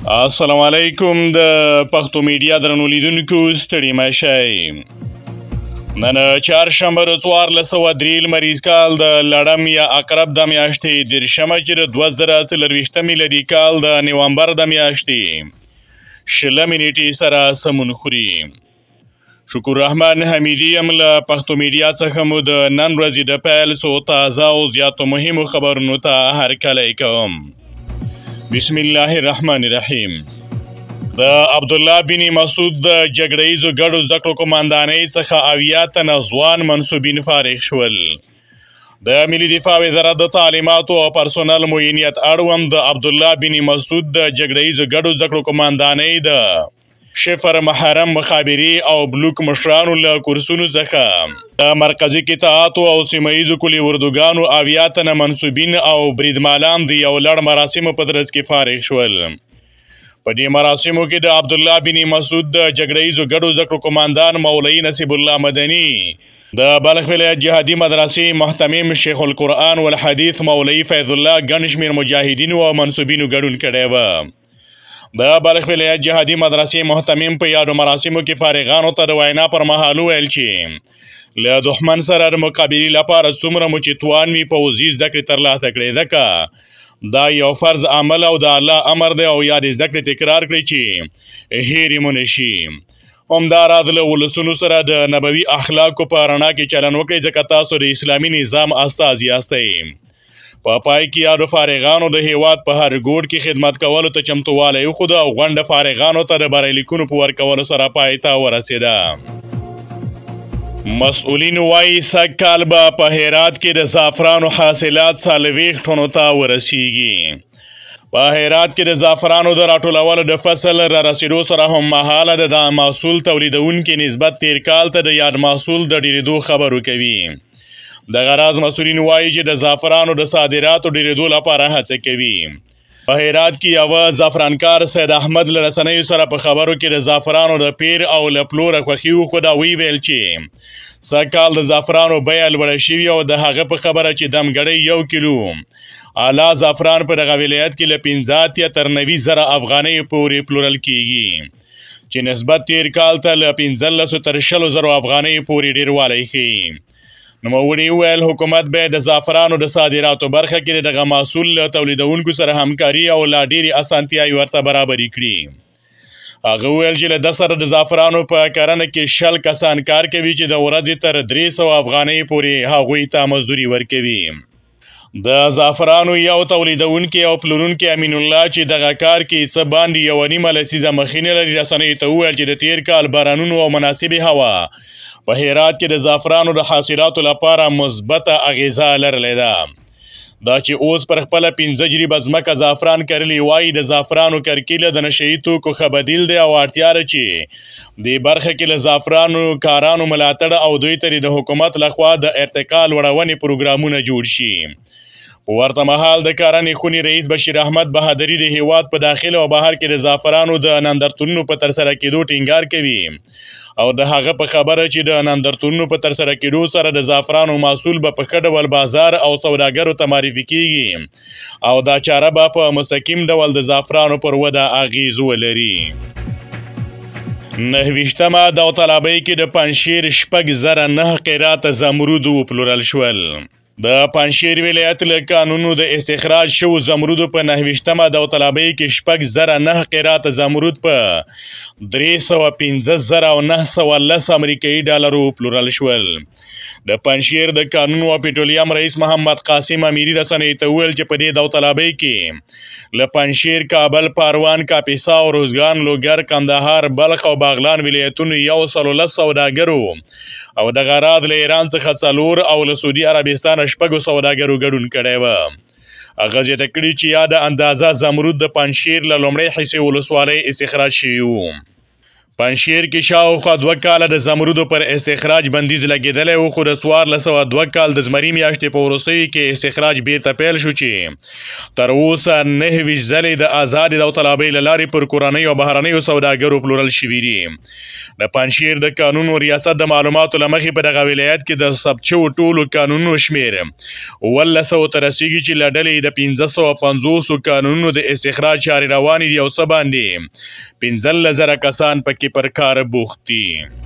السلام علیکم د پښتو میډیا درنو لیدونکو ستړي مه شئ. نن چهارشنبه د 1403 لمریز کال د لړم یا عقرب د میاشتې دېرشمه چې د 2024 میلادي کال د نوامبر د میاشتې 20 نیټې سره سمون خوري. شکر رحمان حمیدي یم له پښتو میډیا څخه مو د نن ورځې د پیل څو تازه او زیاتو مهمو خبرونو ته هرکلی کوم. بسم الله الرحمن الرحیم. د عبدالله بن مسعود د جګړه ییزو ګډو زده کړو قوماندانۍ څخه 80 تنه ځوان منصوبین فارغ شول. د ملي دفاع وزارت د تعلیماتو او پرسونل معینیت اړوند د عبدالله بن مسعود د جګړه ییزو ګډو زده کړو قوماندانۍ د شفر محرم مخابري او بلوک مشرانو له کورسونو څخه د مرکزي قطاعاتو او سیمه ییزو کلي اردوګانو 80 تنه منصوبین او بریدمالان د یو لړ مراسمو په ترڅ کې فارغ شول. په دې مراسمو کې د عبدالله بن مسعود د جګړه ییزو ګډو زده کړو قوماندان مولوي نصیب الله مدني، د بلخ ولایت جهادي مدرسې محتمم شیخ القرآن والحدیث مولوي فیض الله ګڼ شمېر مجاهدینو او منصوبینو ګډون کړی و. د بلخ ولایت جهادي مدرسې محتمم په یادو مراسمو کې فارغانو ته د وینا پر مهال وویل چې له دښمن سره د مقابلې لپاره څومره مو چې توان وي پوځي زده کړې ترلاسه کړئ، ځکه دا یو فرض عمل او د الله امر دی او یا د زده کړې تکرار کړئ چې هېرې مو نه شي. همداراز له ولسونو سره د نبوي اخلاقو په رڼا کې چلن وکړئ، ځکه تاسو د اسلامي نظام استازي یاستئ. په پای کې یادو فارغانو د هیواد په هر ګوټ کې خدمت کولو ته چمتووالی وښوده او غونډه فارغانو ته د بریالیکونو په ورکولو سره پای ته ورسېده. مسؤلین وایي سږ کال به په هرات کې د زعفرانو حاصلات 40 ټنو ته ورسیږي. په هرات کې د زعفرانو د راټولولو د فصل را رسېدو سره هم مهاله د محصول تولیدونکي نسبت تیر کال ته د یاد محصول د ډېرېدو خبر ورکوي. د غراض مسؤلین وایي چې د زعفرانو د صادراتو ډېرېدو لپاره هڅه کوي. په هرات کې یوه زعفرانکار سید احمد له رسنیو سره په خبرو کې د زعفرانو د پیر او له پلوره خوښي وښوده او ویل چې سږ کال د زعفرانو بیه لوړه شوې او د هغه په خبره چې دمګړۍ 1 کیلو اعلی زعفران په دغه ولایت کې له 15 تر 90 زره افغانیو پورې پلورل کیږي، چې نسبت تیر کال ته له 15 تر 20 زره افغانیو پورې ډېروالی ښیي. نوموړي وویل حکومت باید د زعفرانو د صادراتو برخه کې دغه محصول له تولیدونکو سره همکاري او لا ډېرې اسانتیاوې ورته برابرې کړي. هغه وویل چې له ده سره د زعفرانو په کرنه کې 100 کسان کار کوي چې د ورځې تر 300 افغانۍ پورې هغوی ته مزدوري ورکوي. د زعفرانو یو تولیدونکي او پلورونکي امین الله چې دغه کار کې څه باندې 1.5 لسیزه مخینه لري رسنیو ته وویل چې د تیر کال بارانونو او مناسبې هوا په هرات کې د زعفرانو د حاصلاتو لپاره مثبته اغیزه لرلې ده. دا چې اوس پر خپله 15 جریبه ځمکه زعفران کرلي، وایي د زعفرانو کرکیله د نشهیي توکو ښه بدیل دی او اړتیا ده چې دې برخه کې له زعفرانو کارانو ملاتړ او دوی ته د حکومت لخوا د ارتقا لوړونې پروګرامونه جوړ شي. په ورته مهال د کرنې خونې رئیس بشیر احمد بهادري د هیواد په داخل او بهر کې د زعفرانو د نندارتونونو په ترسره کېدو ټینګار کوي او د هغه په خبره چې د نندارتونونو په ترسره کېدو سره د زعفرانو محصول به په ښه ډول بازار او سوداګرو ته معرفي کیږي او دا چاره به په مستقیم ډول د زعفرانو پر وده اغیز ولري. 29مه داوطلبۍ کې د پنجشیر 6,009 قیراته زمرود وپلورل شول. د پنجشیر ولایت له قانونو د استخراج شوو زمرودو په 29مه داوطلبۍ کې 6,009 قیراته زمرود په 315,910 امریکایي ډالرو وپلورل شول. د پنجشیر د قانونو او پټرولیم رئیس محمد قاسم امیري رسنیو ته وویل چې په دې داوطلبۍ کې له پنجشیر، کابل، پاروان، کاپیسا او روزګان، لوګر، کندهار، بلخ او باغلان ولایتونو 110 سوداګرو او د غراض له ایران څخه 4 او له سعودي عربستان 6 سوداګرو ګډون کړی و. هغه زیاته کړي چې یاده اندازه زمرود د پنجشیر له لومړۍ حصې ولسوالۍ استخراج شوي وو. پنجشیر کې شاوخوا 2 کاله د زمرودو پر استخراج بندیز لګېدلی و، خو د 1402 کال د زمري میاشتې په وروستیو کې استخراج بیرته پیل شو چې تر اوسه 29 ځلې د ازادې داوطلبۍ له لارې پر کورنیو او بهرنیو سوداګرو پلورل شوي دي. د پنجشیر د قانون ریاست د معلوماتو له مخې په دغه ولایت کې د ثبت شوو ټولو قانونونو شمېر 1700 ته رسیږي چې له ډلې د 1550 قانونونو د استخراج چارې روانې دي او څه باندې 15,000 کسان پکې پر کار بوخت دي.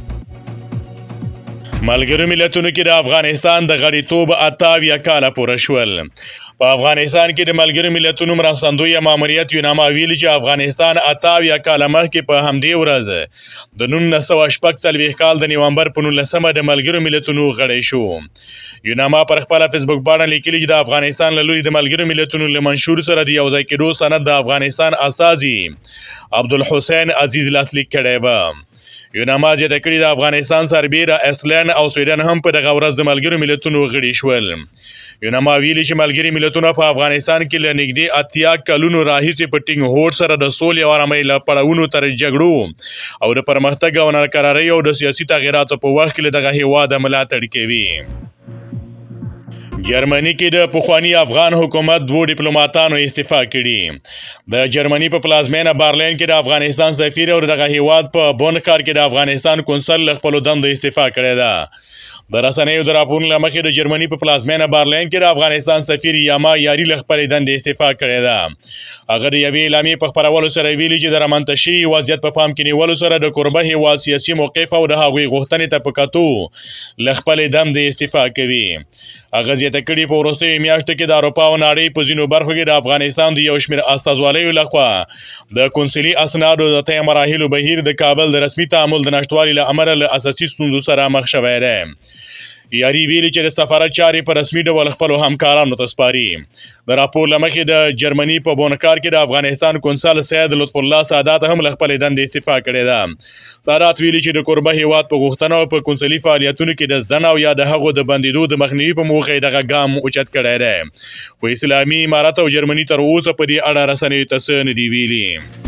ملګرو ملتونو کې د افغانستان د غړیتوب 28 کاله پوره شول. په افغانستان کې د ملګرو ملتونو مرستندوی ماموریت یوناما ویلي چې افغانستان 28 کاله مخکې په همدې ورځ د 1946 کال د نومبر په 19مه د ملګرو ملتونو غړی شو. یوناما پر خپله فیسبوک باندې لیکلي چې د افغانستان له لوري د ملګرو ملتونو له منشور سره د یوځای کېدو سند د افغانستان استازي عبدالحسین عزیز لاسلیک کړی به. یوناما زیاته کړي د افغانستان سربیره ایسلند او سویډن هم په دغه ورځ د ملګرو ملتونو غړي شول. یوناما ویلي چې ملګري ملتونه په افغانستان کې له نږدې 80 کلونو راهیسې په ټینګ هوډ سره د سولې او آرامۍ له پړاوونو تر جګړو او د پرمختګ او ناکرارۍ او د سیاسي تغییراتو په وخت کې له دغه هېواده ملاتړ کوي. جرمني کې د پخواني افغان حکومت 2 ډیپلوماتانو استعفا کړي. د جرمني په پلازمینه برلین کې د افغانستان سفیر او دغه هیواد په بون ښار کې د افغانستان قونسل له خپلو دندو استعفا کړې ده. د رسنیو د راپورونو له مخې د جرمني په پلازمینه برلین کې د افغانستان سفیر یاما یاري له خپلې دندې استعفا کړې ده. هغه د یوې اعلامیې په خپرولو سره ویلي چې د رامنځته شوي وضعیت په پام کې نیولو سره د کوربه هیواد سیاسي موقف او د هغوی غوښتنې ته په کتو له خپلې دندې استعفا کوي. هغه زیاته کړي په وروستیو میاشتو کې د اروپا او نړۍ په ځینو برخو کې د افغانستان د یو شمېر استازوالیو لخوا د قونسلي اسنادو د طی مراحلو بهیر د کابل د رسمي تعامل د نشتوالي له امله له اساسي ستونزو سره مخ شوی دی. یاري ویلي چې د سفارت چارې په رسمي ډول خپلو همکارانو ته سپاري. د راپور له مخې د جرمني په بونکار کې د افغانستان قونسل سید لطف الله سادات هم له خپلې دندې استعفا کړې ده. سادات ویلي چې د کوربه هیواد په غوښتنه او په قونسلي فعالیتونو کې د ځنډ او یا د هغو د بندېدو د مخنیوي په موخه یې دغه ګام اوچت کړی دی. خو اسلامي امارت او جرمني تر اوسه په دې اړه رسنیو ته څه نه دي ویلي.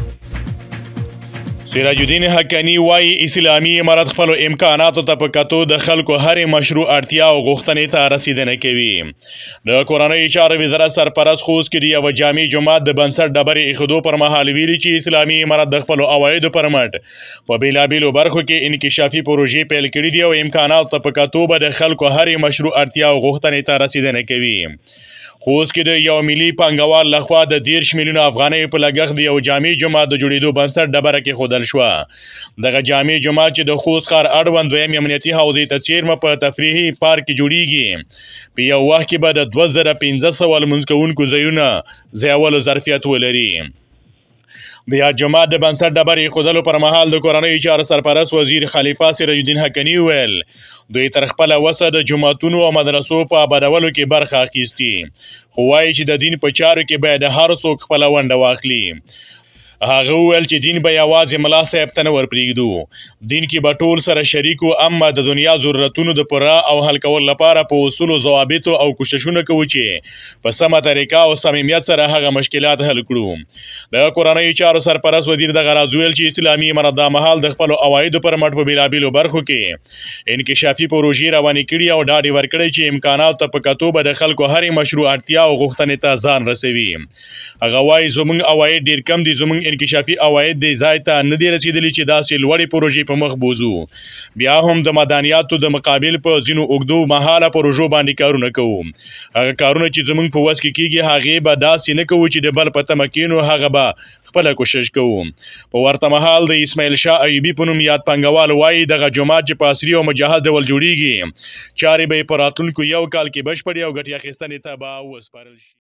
سراج الدین حقانی وایي اسلامي امارت خپلو امکاناتو ته په کتو د خلکو هرې مشروع اړتیا او غوښتنې ته رسیدنه کوي. د کورنیو چارو وزارت سرپرست خوست کې د یوه جامع جومات د بنسټ ډبرې ایښودو پر مهال ویلي چې اسلامي امارت د خپلو عوایدو پر مټ په بېلابېلو برخو کې انکشافي پروژې پیل کړي دي او امکاناتو ته په کتو به د خلکو هرې مشروع اړتیا او غوښتنې ته رسیدنه کوي. خوست کې د یو ملي پانګوال لخوا د 10 میلیونه افغانیو په لګښت د یو جامع جومات د جوړېدو بنسټ ډبره کېښودل شوه. دغه جامع جومات چې د خوست ښار اړوند دویم امنیتي حوزې ته څیرمه په تفریحي پارک کې جوړیږي. په یو وخت کې به د 2500 لمونځ کوونکو ځایونه ځایولو ظرفیت ولري. د یاد جومات د بنسټ ډبرې ایښودلو پر مهال د کورنیو چارو سرپرست وزیر خلیفه سراج الدین حقانی وویل دوی تر خپله وسه د جوماتونو او مدرسو په آبادولو کې برخه اخیستي، خو وایي چې د دین په چارو کې باید هر څوک خپله ونډه واخلي. هغه وویل چې دین به یوازې ملا صاحب ته نه ورپرېږدو، دین کې به ټول سره شریک وو، اما د دنیا ضرورتونو د پوره او حل کولو لپاره په اصولو ضوابطو او کوششونه کوو چې په سمه طریقه او صمیمیت سره هغه مشکلات حل کړو. د کورنیو چارو سرپرست وزیر دغه راز ویل چې اسلامي امارت دا مهال د خپلو عوایدو پر مټ په بېلابېلو برخو کې انکشافي پروژې روانې کړي او ډاډ یې ورکړی چې امکاناتو ته په کتو به د خلکو هرې مشروع اړتیا او غوښتنې ته ځان رسوي. هغه وایي زموږ عواید ډېر کم دي، زموږ انکشافي عواید دې ځای ته نه دي رسېدلي چې داسې لوړې پروژې په مخ بوځو. بیا هم د مدنیاتو د مقابل په ځینو اوږدو مهاله پروژو باندې کارونه کوو. هغه کارونه چې زموږ په وس کې کېږي هغې به داسې نه کوو چې د بل په تمه کېنو، هغه به خپله کوشش کوو. په ورته مهال د اسماعیل شاه ایوبي په نوم یاد پانګوال وایي دغه جومات چې په عصري او مجهز ډول جوړیږي چارې به یې په راتلونکو 1 کال کې بشپړې او ګټې اخیستنې ته به وسپارل شي.